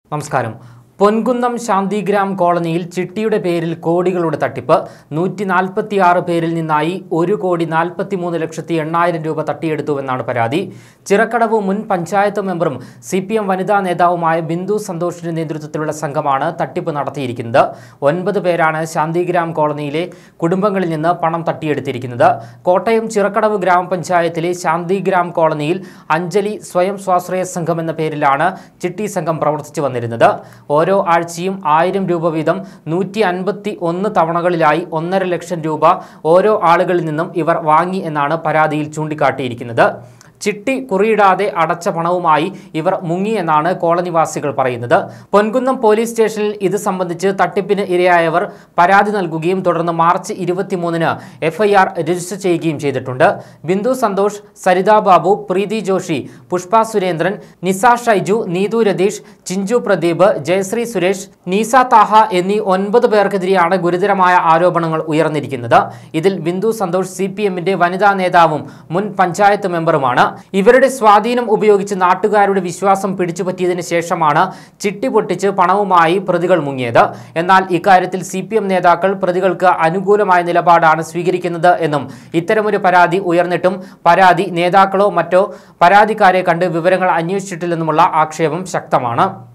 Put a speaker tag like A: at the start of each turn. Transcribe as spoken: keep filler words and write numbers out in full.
A: നമസ്കാരം. പൊൻകുന്നം ശാന്തിഗ്രാം കോളനിയിൽ ചിട്ടിയുടെ പേരിൽ കോടികളുടെ തട്ടിപ്പ്. നൂറ്റി നാൽപ്പത്തിയാറ് പേരിൽ നിന്നായി ഒരു കോടി നാൽപ്പത്തി മൂന്ന് ലക്ഷത്തി എണ്ണായിരം രൂപ തട്ടിയെടുത്തുവെന്നാണ് പരാതി. ചിറക്കടവ് മുൻ പഞ്ചായത്ത് മെമ്പറും സി പി എം വനിതാ നേതാവുമായ ബിന്ദു സന്തോഷിന്റെ നേതൃത്വത്തിലുള്ള സംഘമാണ് തട്ടിപ്പ് നടത്തിയിരിക്കുന്നത്. ഒൻപത് പേരാണ് ശാന്തിഗ്രാം കോളനിയിലെ കുടുംബങ്ങളിൽ നിന്ന് പണം തട്ടിയെടുത്തിരിക്കുന്നത്. കോട്ടയം ചിറക്കടവ് ഗ്രാമപഞ്ചായത്തിലെ ശാന്തിഗ്രാം കോളനിയിൽ അഞ്ജലി സ്വയം സ്വാശ്രയ സംഘം എന്ന പേരിലാണ് ചിട്ടി സംഘം പ്രവർത്തിച്ചു വന്നിരുന്നത്. ഓരോ ആഴ്ചയും ആയിരം രൂപ വീതം നൂറ്റി അൻപത്തി ഒന്ന് തവണകളിലായി ഒന്നര ലക്ഷം രൂപ ഓരോ ആളുകളിൽ നിന്നും ഇവർ വാങ്ങി എന്നാണ് പരാതിയിൽ ചൂണ്ടിക്കാട്ടിയിരിക്കുന്നത്. ചിട്ടി കുറിയിടാതെ അടച്ച പണവുമായി ഇവർ മുങ്ങി എന്നാണ് കോളനിവാസികൾ പറയുന്നത്. പൊൻകുന്നം പോലീസ് സ്റ്റേഷനിൽ ഇത് സംബന്ധിച്ച് തട്ടിപ്പിന് ഇരയായവർ പരാതി നൽകുകയും തുടർന്ന് മാർച്ച് ഇരുപത്തിമൂന്നിന് എഫ് ഐ ആർ രജിസ്റ്റർ ചെയ്യുകയും ചെയ്തിട്ടുണ്ട്. ബിന്ദു സന്തോഷ്, സരിത ബാബു, പ്രീതി ജോഷി, പുഷ്പ സുരേന്ദ്രൻ, നിസ ഷൈജു, നീതു രതീഷ്, ചിഞ്ചു പ്രദീപ്, ജയശ്രീ സുരേഷ്, നീസ താഹ എന്നീ ഒൻപത് പേർക്കെതിരെയാണ് ഗുരുതരമായ ആരോപണങ്ങൾ ഉയർന്നിരിക്കുന്നത്. ഇതിൽ ബിന്ദു സന്തോഷ് സി പി എമ്മിന്റെ വനിതാ നേതാവും മുൻ പഞ്ചായത്ത് മെമ്പറുമാണ്. ഇവരുടെ സ്വാധീനം ഉപയോഗിച്ച് നാട്ടുകാരുടെ വിശ്വാസം പിടിച്ചുപറ്റിയതിനു ശേഷമാണ് ചിട്ടി പൊട്ടിച്ച് പണവുമായി പ്രതികൾ മുങ്ങിയത്. എന്നാൽ ഇക്കാര്യത്തിൽ സി പി എം നേതാക്കൾ പ്രതികൾക്ക് അനുകൂലമായ നിലപാടാണ് സ്വീകരിക്കുന്നത് എന്നും ഇത്തരമൊരു പരാതി ഉയർന്നിട്ടും പരാതി നേതാക്കളോ മറ്റോ പരാതിക്കാരെ കണ്ട് വിവരങ്ങൾ അന്വേഷിച്ചിട്ടില്ലെന്നുമുള്ള ആക്ഷേപം ശക്തമാണ്.